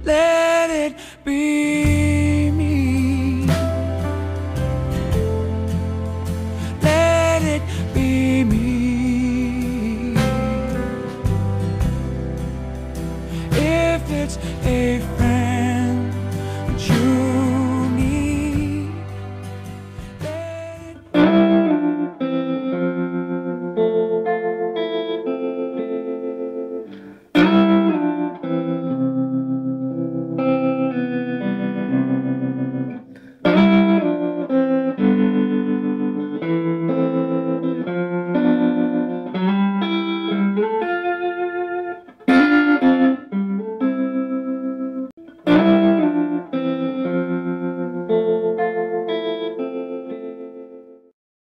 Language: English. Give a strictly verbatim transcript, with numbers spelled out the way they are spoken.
let it be me. Let it be me. If it's a friend